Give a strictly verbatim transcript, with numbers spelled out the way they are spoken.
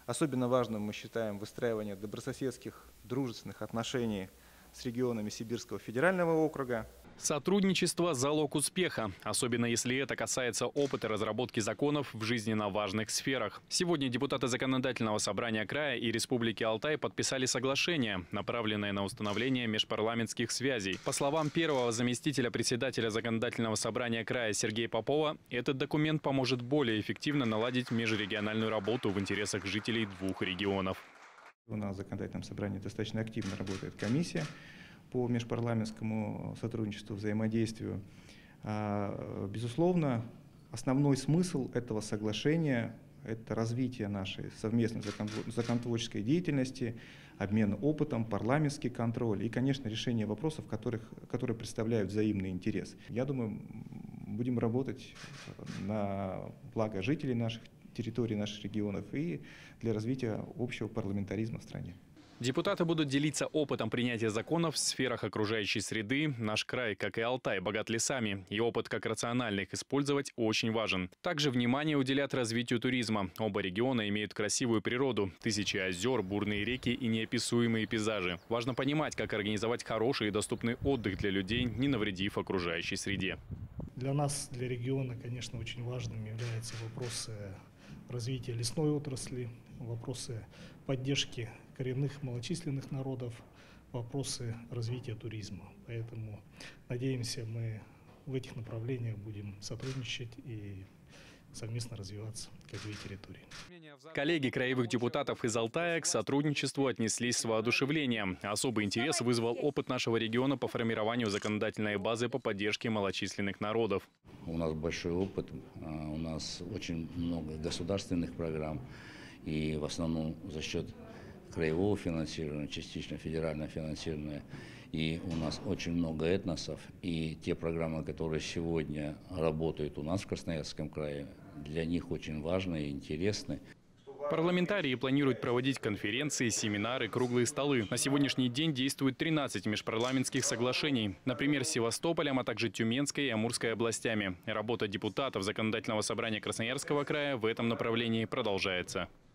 Особенно важным мы считаем выстраивание добрососедских, дружественных отношений с регионами Сибирского федерального округа. Сотрудничество – залог успеха, особенно если это касается опыта разработки законов в жизненно важных сферах. Сегодня депутаты Законодательного собрания края и Республики Алтай подписали соглашение, направленное на установление межпарламентских связей. По словам первого заместителя председателя Законодательного собрания края Сергея Попова, этот документ поможет более эффективно наладить межрегиональную работу в интересах жителей двух регионов. У нас в Законодательном собрании достаточно активно работает комиссия по межпарламентскому сотрудничеству, взаимодействию. Безусловно, основной смысл этого соглашения – это развитие нашей совместной законотворческой деятельности, обмен опытом, парламентский контроль и, конечно, решение вопросов, которых, которые представляют взаимный интерес. Я думаю, будем работать на благо жителей наших территорий, наших регионов и для развития общего парламентаризма в стране. Депутаты будут делиться опытом принятия законов в сферах окружающей среды. Наш край, как и Алтай, богат лесами, и опыт, как рационально их использовать, очень важен. Также внимание уделят развитию туризма. Оба региона имеют красивую природу, тысячи озер, бурные реки и неописуемые пейзажи. Важно понимать, как организовать хороший и доступный отдых для людей, не навредив окружающей среде. Для нас, для региона, конечно, очень важным являются вопросы развития лесной отрасли, вопросы поддержки коренных малочисленных народов, вопросы развития туризма. Поэтому надеемся, мы в этих направлениях будем сотрудничать и совместно развиваться как две территории. Коллеги краевых депутатов из Алтая к сотрудничеству отнеслись с воодушевлением. Особый интерес вызвал опыт нашего региона по формированию законодательной базы по поддержке малочисленных народов. У нас большой опыт, у нас очень много государственных программ, и в основном за счет краевого финансирования, частично федеральное финансирование. И у нас очень много этносов, и те программы, которые сегодня работают у нас в Красноярском крае, для них очень важны и интересны. Парламентарии планируют проводить конференции, семинары, круглые столы. На сегодняшний день действует тринадцать межпарламентских соглашений. Например, с Севастополем, а также Тюменской и Амурской областями. Работа депутатов Законодательного собрания Красноярского края в этом направлении продолжается.